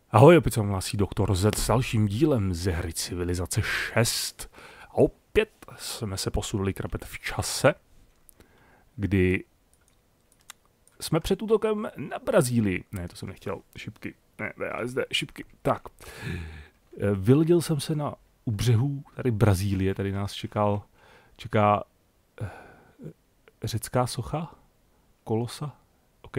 Ahoj, opět se vám hlásí doktor Z s dalším dílem ze hry Civilizace 6. A opět jsme se posunuli krapet v čase, kdy jsme před útokem na Brazílii. Ne, to jsem nechtěl, šipky. Ne, VASD, šipky. Tak. Vylodil jsem se u břehů tady Brazílie, tady nás čeká řecká socha, kolosa, OK.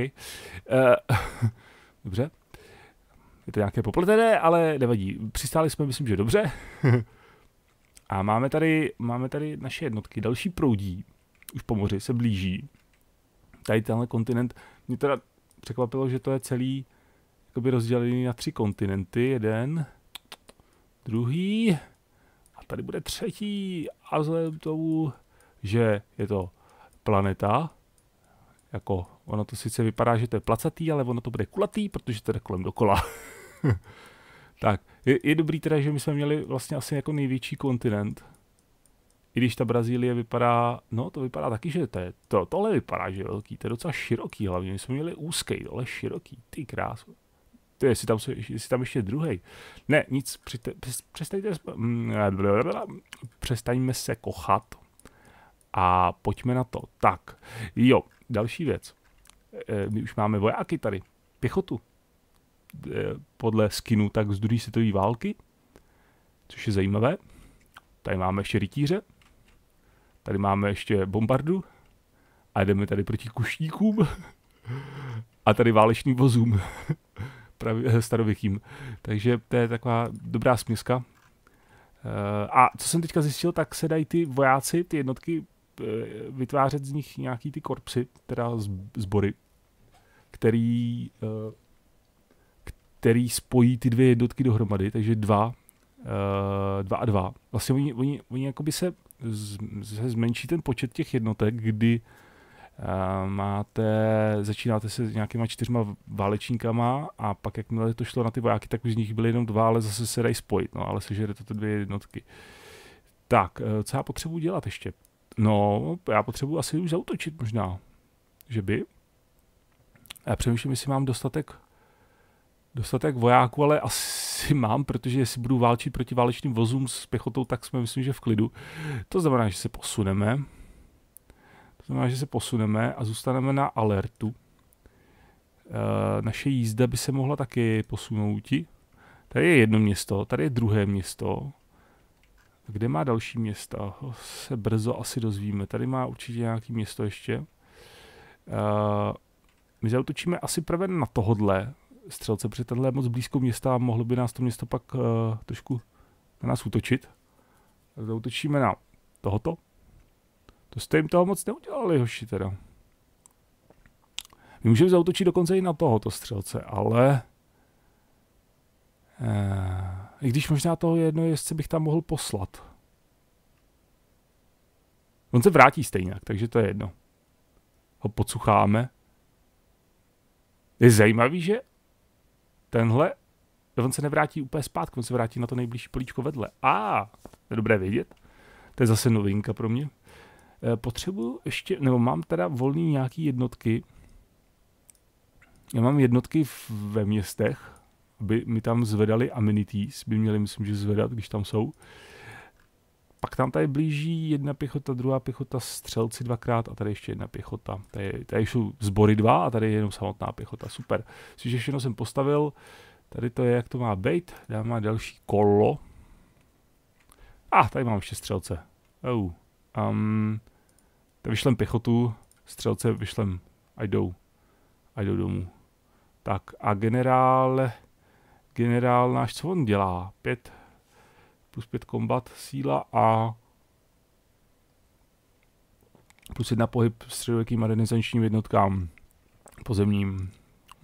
Dobře. Je to nějaké popletené, ale nevadí. Přistáli jsme, myslím, že dobře. A máme tady naše jednotky. Další proudí. Už po moři se blíží. Tady tenhle kontinent. Mě teda překvapilo, že to je celý jakoby rozdělený na 3 kontinenty. Jeden, druhý a tady bude třetí. A vzhledem tomu, že je to planeta, jako ono to sice vypadá, že to je placatý, ale ono to bude kulatý, protože to jde kolem dokola. Tak, je dobrý teda, že my jsme měli vlastně asi jako největší kontinent. I když ta Brazílie vypadá, no to vypadá taky, že tohle vypadá, že je velký, to je docela široký hlavně, my jsme měli úzký, tohle široký, ty krásu. To je, jestli tam ještě druhej. Ne, nic, přestaňme se kochat a pojďme na to. Tak, jo, další věc. My už máme vojáky tady, pěchotu. Podle skinu tak z druhé světové války, což je zajímavé. Tady máme ještě rytíře, tady máme ještě bombardu a jdeme tady proti kušníkům a tady válečným vozům starověkým. Takže to je taková dobrá směska. A co jsem teďka zjistil, tak se dají ty vojáci, ty jednotky, vytvářet z nich nějaký ty korpsy, teda sbory, který spojí ty dvě jednotky dohromady, takže 2 a 2. Vlastně oni jakoby se zmenší ten počet těch jednotek, kdy začínáte se s nějakýma 4 válečníkama a pak jakmile to šlo na ty vojáky, tak už z nich byly jenom 2, ale zase se dají spojit, no, ale sežere to ty 2 jednotky. Tak, co já potřebuji dělat ještě? No, já potřebuji asi už zaútočit možná, že by. Já přemýšlím, jestli mám dostatek vojáků, ale asi mám, protože jestli budu válčit proti válečným vozům s pěchotou, tak jsme myslím, že v klidu. To znamená, že se posuneme. A zůstaneme na alertu. Naše jízda by se mohla taky posunout. Tady je jedno město, tady je druhé město. Kde má další města? Se brzo asi dozvíme. Tady má určitě nějaké město ještě. My zautočíme asi právě na tohodle střelce, protože tohle je moc blízko města a mohlo by nás to město pak trošku na nás útočit. Tak zautočíme na tohoto. To jste jim toho moc neudělali, hoši, teda. My můžeme zautočit dokonce i na tohoto střelce, ale i když možná toho jedno jezdce bych tam mohl poslat. On se vrátí stejně, takže to je jedno. Ho podsucháme. Je zajímavý, že tenhle, on se nevrátí úplně zpátky, on se vrátí na to nejbližší políčko vedle. To je dobré vědět. To je zase novinka pro mě. Potřebuji ještě, nebo mám teda volný nějaký jednotky. Já mám jednotky ve městech, aby mi tam zvedali amenities, by měli, myslím, že zvedat, když tam jsou. Pak tam tady blíží 1 pěchota, 2 pěchota, střelci 2krát a tady ještě 1 pěchota. Tady jsou sbory 2 a tady je jenom samotná pěchota, super. Což všechno jsem postavil, tady to je, jak to má být, dáme další kolo. Tady mám ještě střelce. Tak vyšlem pěchotu, střelce vyšlem, a jdou domů. Tak a generál náš, co on dělá? 5 plus 5 kombat síla a plus 1 pohyb středověkým a renesančním jednotkám pozemním.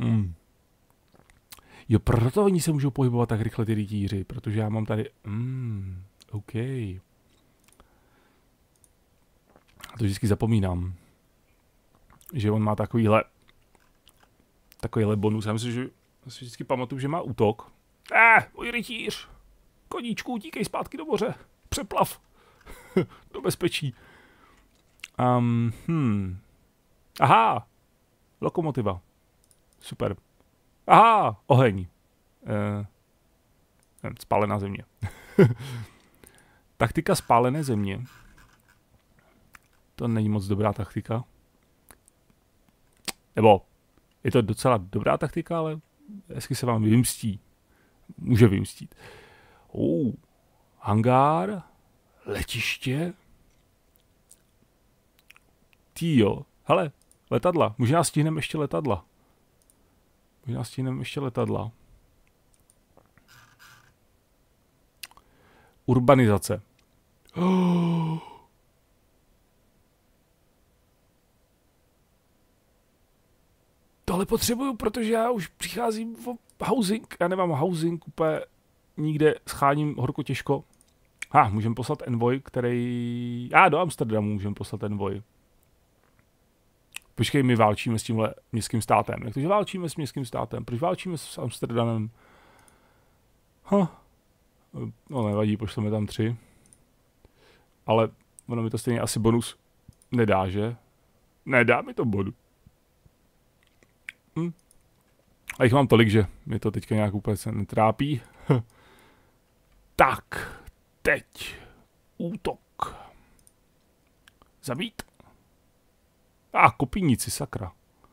Jo, proto oni se můžou pohybovat tak rychle ty rytíři, protože já mám tady... OK. To vždycky zapomínám, že on má takovýhle bonus. Já myslím, že si vždycky pamatuju, že má útok. Můj rytíř! Koníčku, utíkej zpátky do moře. Přeplav. Do bezpečí. Aha! Lokomotiva. Super. Aha! Oheň. Spálená země. Taktika spálené země. To není moc dobrá taktika. Nebo je to docela dobrá taktika, ale hezky se vám vymstí. Může vymstít. Hangár, letiště. Týjo. Hele, letadla. Možná stihneme ještě letadla. Urbanizace. Tohle potřebuju, protože já už přicházím o housing. Já nemám housing úplně nikde, scháním horko těžko. Můžeme poslat envoy, který... do Amsterdamu můžeme poslat envoy. Počkej, my válčíme s tímhle městským státem. Jak to, že válčíme s městským státem? Proč válčíme s Amsterdamem? No nevadí, pošleme tam 3. Ale ono mi to stejně asi bonus nedá, že? Nedá mi to bonus. A jich mám tolik, že mě to teďka nějak úplně se netrápí. Tak, teď útok. Zabít. Kopíníci, sakra.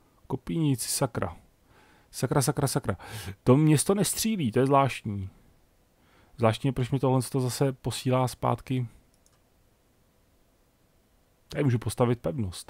Sakra. To město nestřílí, to je zvláštní. Zvláštně, proč mi tohle zase posílá zpátky. Tady můžu postavit pevnost.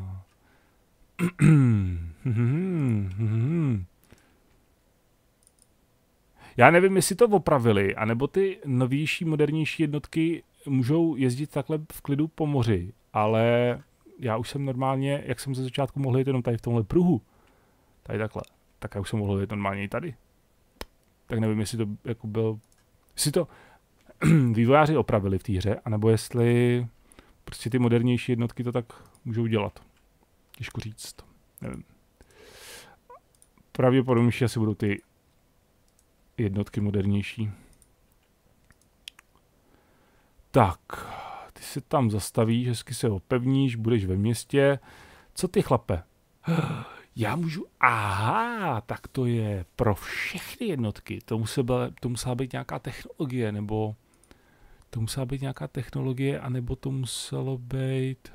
Já nevím, jestli to opravili, anebo ty novější, modernější jednotky můžou jezdit takhle v klidu po moři, ale já už jsem normálně, jak jsem ze začátku mohl jít jenom tady v tomhle pruhu, tady takhle, tak já už jsem mohl jít normálně i tady. Tak nevím, jestli to jako byl, jestli to vývojáři opravili v té hře, anebo jestli prostě ty modernější jednotky to tak můžou dělat. Těžko říct, nevím. Pravděpodobně asi budou ty jednotky modernější. Tak, ty se tam zastavíš, hezky se opevníš, budeš ve městě. Co ty, chlape? Já můžu... tak to je pro všechny jednotky. To musela být nějaká technologie, nebo... To musela být nějaká technologie, anebo to muselo být...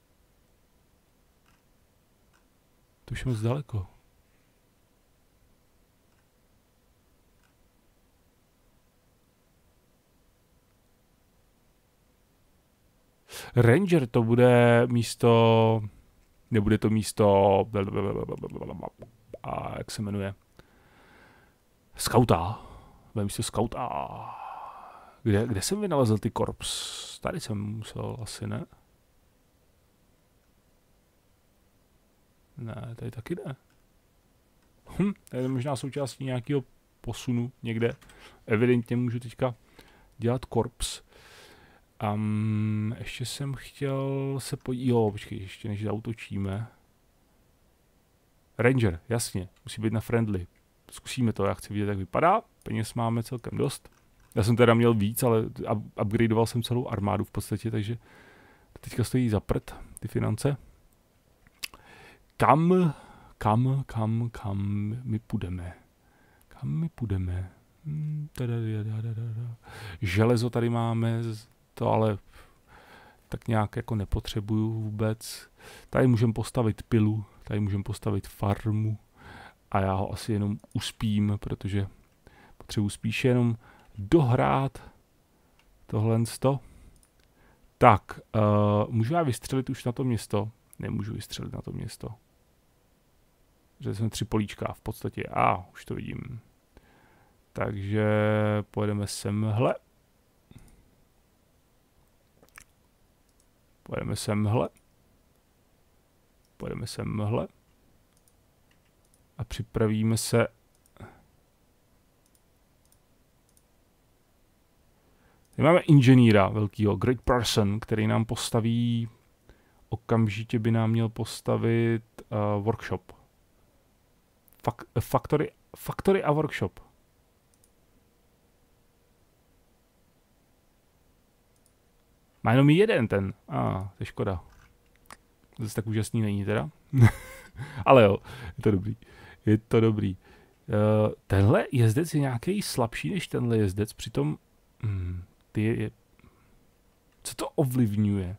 To už je moc daleko. Ranger to bude místo... Nebude to místo... A jak se jmenuje? Skauta. Bude místo skauta. Kde jsem vynalezl ty korps? Tady jsem musel asi, ne? Ne, tady taky ne. To je možná součástí nějakého posunu někde. Evidentně můžu teďka dělat korps. Ještě jsem chtěl se podívat. Počkej, ještě než zautočíme. Ranger, jasně, musí být na friendly. Zkusíme to, já chci vidět, jak vypadá. Peněz máme celkem dost. Já jsem teda měl víc, ale upgradeoval jsem celou armádu v podstatě, takže teďka stojí za prd ty finance. Kam my půjdeme? Železo tady máme, to ale tak nějak jako nepotřebuju vůbec. Tady můžeme postavit pilu, tady můžeme postavit farmu a já ho asi jenom uspím, protože potřebuji spíše jenom dohrát tohle. Tak, můžu já vystřelit už na to město? Nemůžu vystřelit na to město. Že jsem 3 políčka v podstatě. Už to vidím. Takže pojedeme semhle. Pojedeme semhle. A připravíme se. Tady máme inženýra velkýho, Great Person, který nám postaví, okamžitě by nám měl postavit workshop. Factory a workshop. Má jenom jeden ten. To je škoda. Zase tak úžasný není teda. Ale jo, je to dobrý. Tenhle jezdec je nějaký slabší než tenhle jezdec, přitom co to ovlivňuje?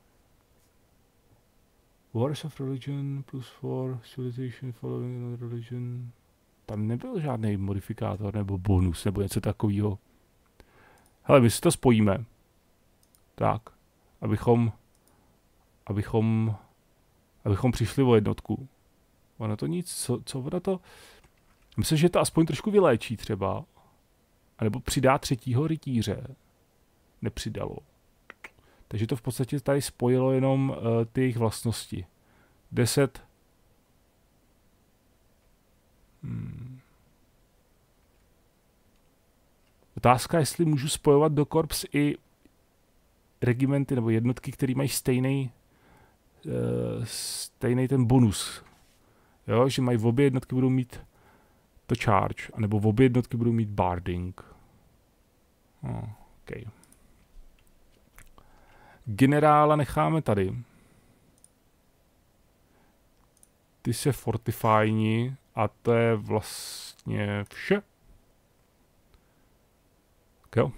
Wars of Religion +4, Civilization following another religion. Tam nebyl žádný modifikátor nebo bonus nebo něco takového. Hele, my si to spojíme. Tak, abychom přišli o jednotku. Ono to nic, co ono to... Myslím, že to aspoň trošku vyléčí třeba. A nebo přidá třetího rytíře. Nepřidalo. Takže to v podstatě tady spojilo jenom ty jejich vlastnosti. 10. Otázka, jestli můžu spojovat do korps i regimenty nebo jednotky, které mají stejný ten bonus. Jo, že mají v obě jednotky budou mít to charge, anebo v obě jednotky budou mít barding. Okay. Generála necháme tady. Ty se fortifyni a to je vlastně vše. Jo.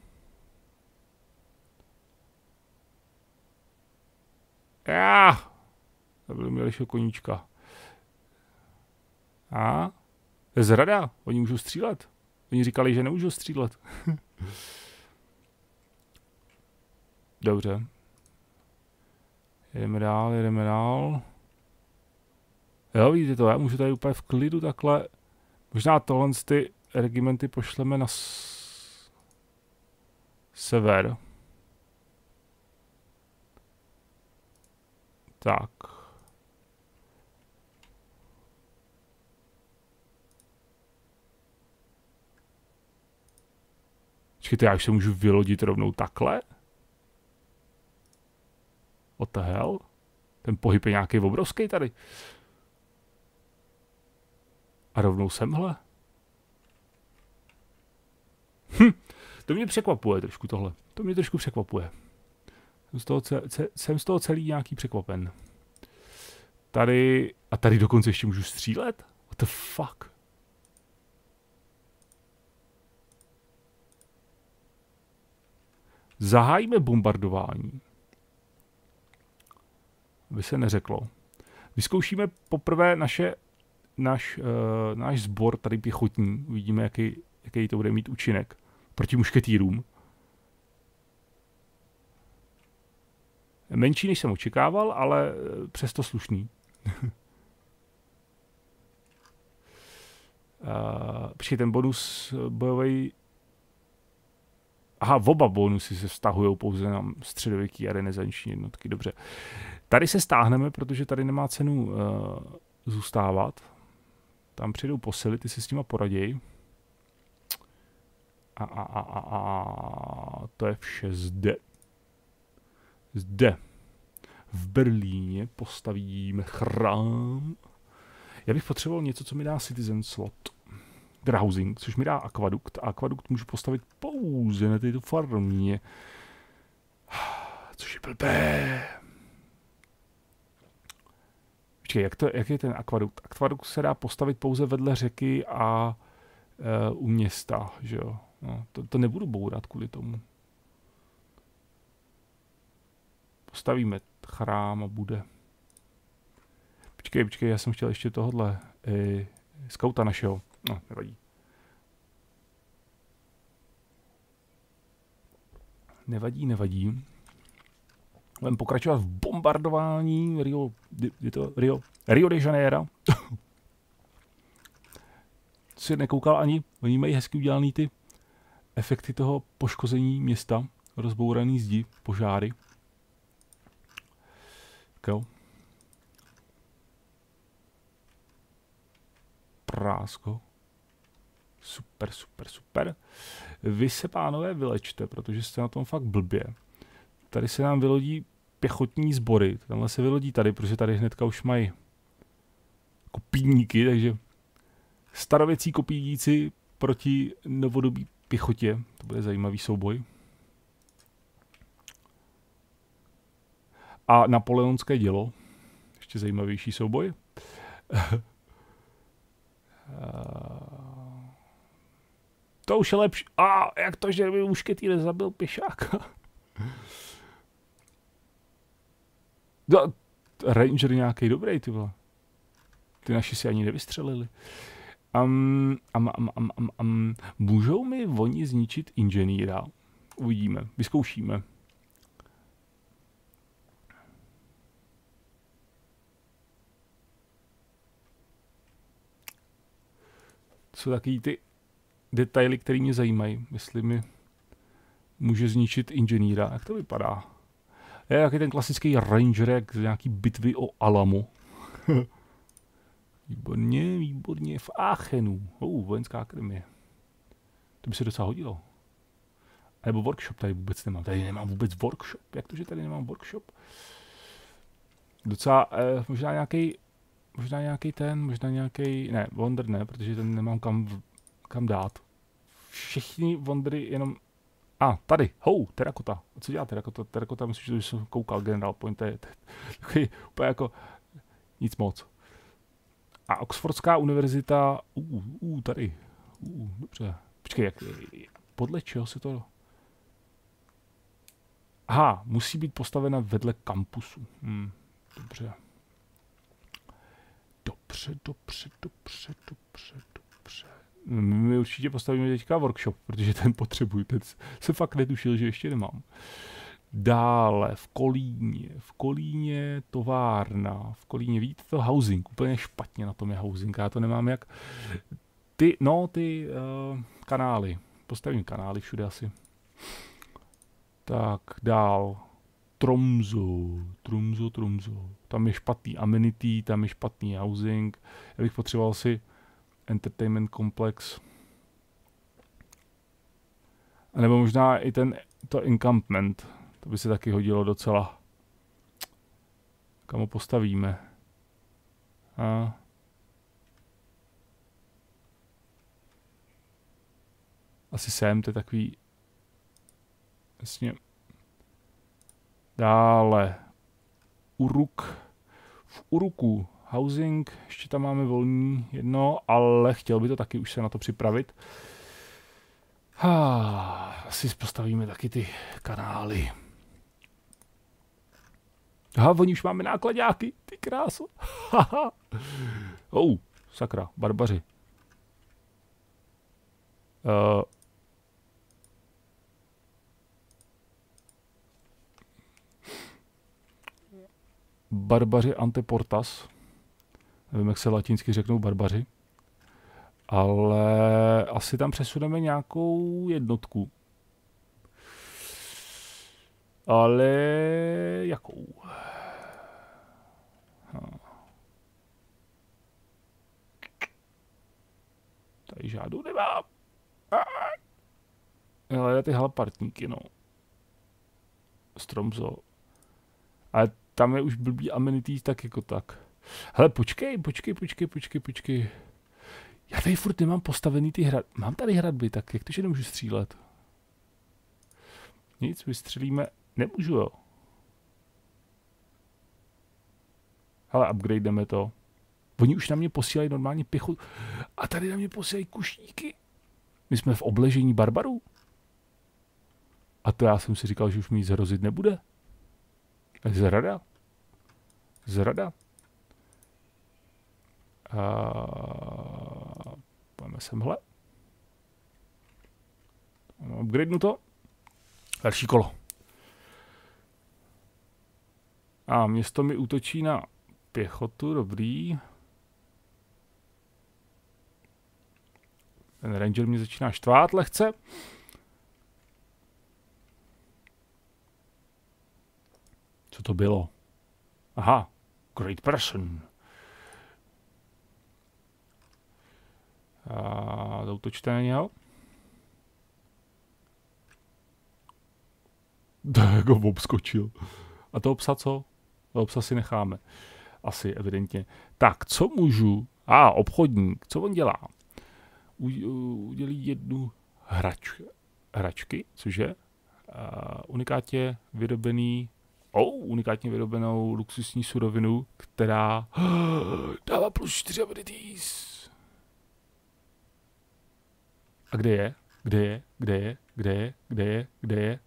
To byl mělejšího koníčka. To je zrada. Oni můžou střílet. Oni říkali, že nemůžou střílet. Dobře. Jedeme dál. Jo, vidíte to, já můžu tady úplně v klidu takhle. Možná tohle ty regimenty pošleme na sever. Tak. Počkejte, já už se můžu vylodit rovnou takhle? What the hell? Ten pohyb je nějaký obrovský tady. A rovnou semhle? To mě překvapuje trošku tohle. To mě trošku překvapuje. Jsem z toho celý nějaký překvapen. Tady... A tady dokonce ještě můžu střílet? What the fuck? Zahájíme bombardování. Aby se neřeklo. Vyzkoušíme poprvé náš sbor tady pěchotní. Uvidíme, jaký to bude mít účinek. Proti mušketýrům. Menší, než jsem očekával, ale přesto slušný. Počkej, ten bonus bojový... Aha, oba bonusy se vztahují pouze na středověký a renesanční jednotky. Dobře. Tady se stáhneme, protože tady nemá cenu zůstávat. Tam přijdou posily, ty si s nima poraděj. To je vše zde. Zde. V Berlíně postavíme chrám. Já bych potřeboval něco, co mi dá citizen slot. Housing, což mi dá akvadukt. A akvadukt můžu postavit pouze na této farmě. Což je blbé. Počkej, jak je ten akvadukt? Akvadukt se dá postavit pouze vedle řeky a u města, že jo? No, to nebudu bourat kvůli tomu. Postavíme chrám a bude. Počkej, já jsem chtěl ještě tohodle skauta našeho. No, nevadí. Nevadí. Budeme pokračovat v bombardování Rio de Janeiro. Si nekoukal ani, oni mají hezky udělaný ty efekty toho poškození města, rozbouraný zdi, požáry. Jo. Prásko. Super. Vy se, pánové, vylečte, protože jste na tom fakt blbě. Tady se nám vylodí pěchotní sbory. Tenhle se vylodí tady, protože tady hnedka už mají kopíníky, takže starověcí kopíníci proti novodobí pěchotě. To bude zajímavý souboj. A napoleonské dělo. Ještě zajímavější souboj. To už je lepší. Jak to, že by mušketýr zabil pěšáka? Ranger nějaký dobrý, ty vole. Ty naši si ani nevystřelili. Můžou mi oni zničit inženýra? Uvidíme, vyzkoušíme. To jsou takový ty detaily, které mě zajímají. Jestli mi může zničit inženýra. Jak to vypadá? Je jaký ten klasický Ranger, jak z nějaký bitvy o Alamu. Výborně, výborně. V Aachenu. Vojenská akademie. To by se docela hodilo. Nebo workshop tady vůbec nemám. Tady nemám vůbec workshop. Jak to, že tady nemám workshop? Docela, možná nějaký, ne, Wonder ne, protože ten nemám kam dát. Všichni Wondery jenom, tady, terakota. Co dělá terakota? Terakota, myslím, že jsem koukal, General Point, to je takový úplně jako nic moc. A Oxfordská univerzita, tady, dobře. Počkej, podle čeho se to... Aha, musí být postavena vedle kampusu. Dobře. Dobře. My určitě postavíme teďka workshop, protože ten potřebuji. Ten se fakt netušil, že ještě nemám. Dále v Kolíně továrna. V Kolíně, vidíte to, housing. Úplně špatně na tom je housing. Já to nemám jak... Ty kanály. Postavím kanály všude asi. Tak, dál. Tromso. Tam je špatný amenity, tam je špatný housing. Já bych potřeboval si entertainment komplex. A nebo možná i to encampment. To by se taky hodilo docela. Kam ho postavíme? Asi sem, to je takový... Jasně. Dále. V Uruku. Housing, ještě tam máme volný jedno, ale chtěl by to taky už se na to připravit. Asi postavíme taky ty kanály. Oni už máme nákladáky, ty kráso. Sakra, barbaři. Barbaři anteportas. Nevím, jak se latinsky řeknou barbaři. Ale asi tam přesuneme nějakou jednotku. Ale jakou? Tady žádnou nemám. Ale ty halapartníky, no. Stromzo. Ale tam je už blbý amenities tak jako tak. Hele, počkej. Já tady furt nemám postavený ty hradby. Mám tady hradby, tak jak to, že nemůžu střílet? Nic, vystřelíme. Nemůžu, jo. Hele, upgrademe to. Oni už na mě posílají normálně pěchotu. A tady na mě posílají kušníky. My jsme v obležení barbarů. A to já jsem si říkal, že už mi nic hrozit nebude. Zrada. Pojďme semhle. Upgradenu to. Další kolo. A město mi útočí na pěchotu, dobrý. Ten ranger mě začíná štvát lehce. Co to bylo? Aha, great person. A zautočte na něho. Tak ho obskočil. A toho psa co? Toho psa si necháme. Asi, evidentně. Tak, co můžu? Obchodník. Co on dělá? Udělí jednu hračky, cože? Unikátně vyrobenou luxusní surovinu, která dává plus 4 abilities. A kde je? Kde je? Kde je? Kde je? Kde je? Kde je?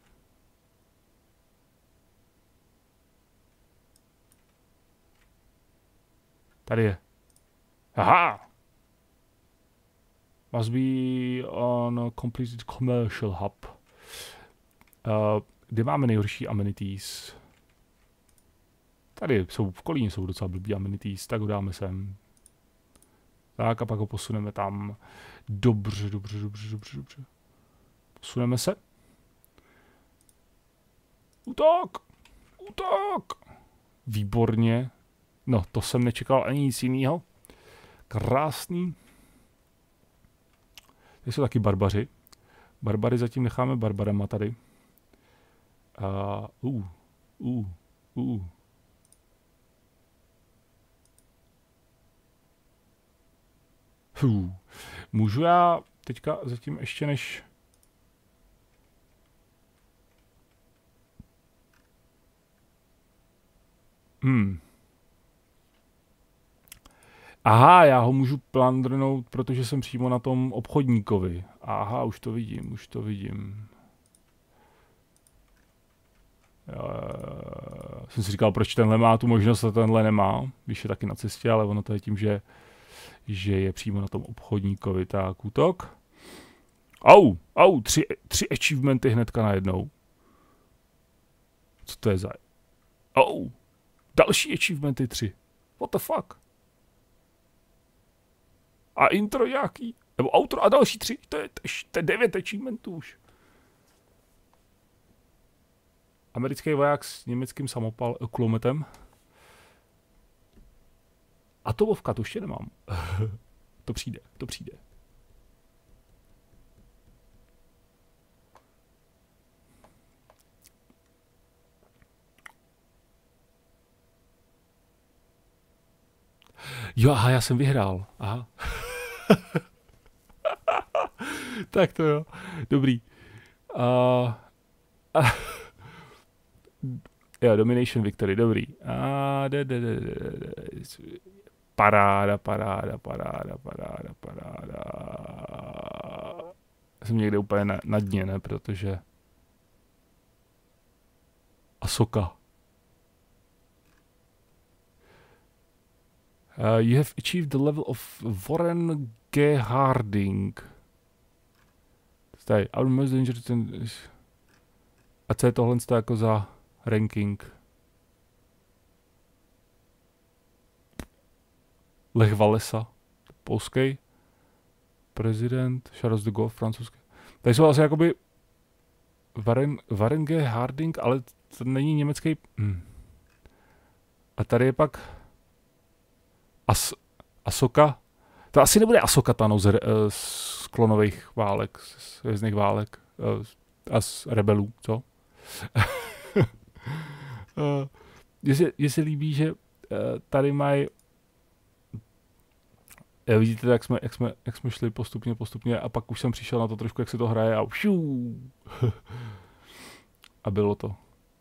Tady je. Aha! Must be on a completed commercial hub. Kde máme nejhorší amenities? Tady jsou, v Kolíně jsou docela blbý amenities, tak ho dáme sem. Tak a pak ho posuneme tam. Dobře. Posuneme se. Útok! Výborně. No, to jsem nečekal ani nic jiného. Krásný. Tady jsou taky barbaři. Barbary zatím necháme barbarama tady. Můžu já teďka zatím ještě než... Aha, já ho můžu plandrnout, protože jsem přímo na tom obchodníkovi. Aha, už to vidím. Jsem si říkal, proč tenhle má tu možnost a tenhle nemá, když je taky na cestě, ale ono to je tím, že je přímo na tom obchodníkovi. Tak, útok. Tři achievementy hnedka najednou. Co to je za... Další achievementy 3. What the fuck? A intro nějaký. Nebo outro a další 3. To je 9 achievementů už. Americký voják s německým kulometem. Atomovka, to ještě nemám. To přijde. Jo, aha, já jsem vyhrál. Aha. Tak to jo. Dobrý. Jo, domination victory, dobrý. Paráda. Jsem někde úplně na dně, ne, protože... Ahsoka. You have achieved the level of Warren G. Harding. Tady, our most dangerous... A co je tohle jako za ranking? Lech Walesa, polský. Prezident, Charles de Gaulle, francouzský. Tady jsou asi jakoby Warren G. Harding, ale to není německý... A tady je pak... Ahsoka. To asi nebude Ahsoka Tano z klonových válek, z hvězdných válek a z rebelů, co? Mně se líbí, že tady mají... Vidíte, jak jsme šli postupně a pak už jsem přišel na to trošku, jak se to hraje a a bylo to.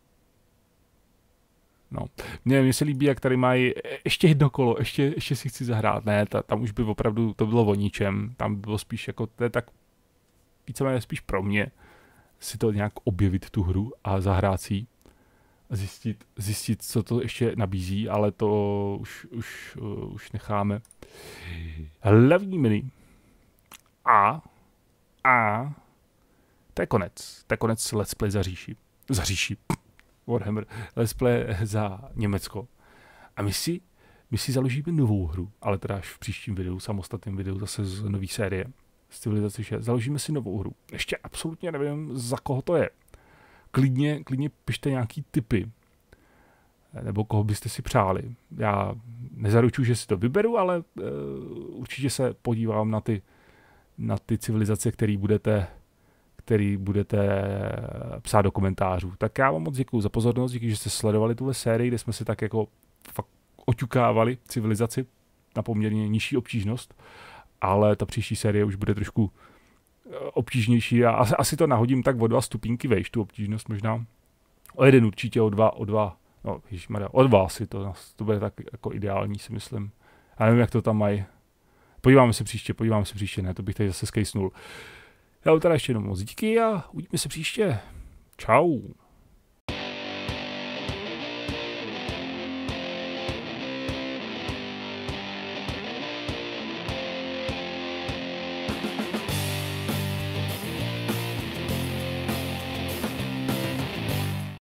No. Mně se líbí, jak tady mají ještě jedno kolo, ještě si chci zahrát. Ne, tam už by opravdu to bylo o ničem. Tam bylo spíš jako, to je tak víceméně spíš pro mě si to nějak objevit tu hru a zahrát si a zjistit, co to ještě nabízí, ale to už necháme. Hlavní menu. A to je konec Let's Play za říši. Warhammer, Let's Play za Německo. A my si založíme novou hru, ale teda až v příštím videu, samostatném videu zase z nový série z Civilizace 6. Založíme si novou hru. Ještě absolutně nevím, za koho to je. Klidně pište nějaký tipy. Nebo koho byste si přáli. Já nezaručuji, že si to vyberu, ale určitě se podívám na ty civilizace, který budete psát do komentářů. Tak já vám moc děkuju za pozornost, díky, že jste sledovali tuhle sérii, kde jsme si tak jako fakt oťukávali civilizaci na poměrně nižší obtížnost, ale ta příští série už bude trošku obtížnější a asi to nahodím tak o 2 stupínky vejš, tu obtížnost možná. O 1 určitě, o 2, no ježišmarja, o 2 asi to bude tak jako ideální, si myslím. Já nevím, jak to tam mají. Podíváme se příště, ne, to bych tady zase skejsnul. Já teda ještě jenom moc díky a uvidíme se příště. Čau.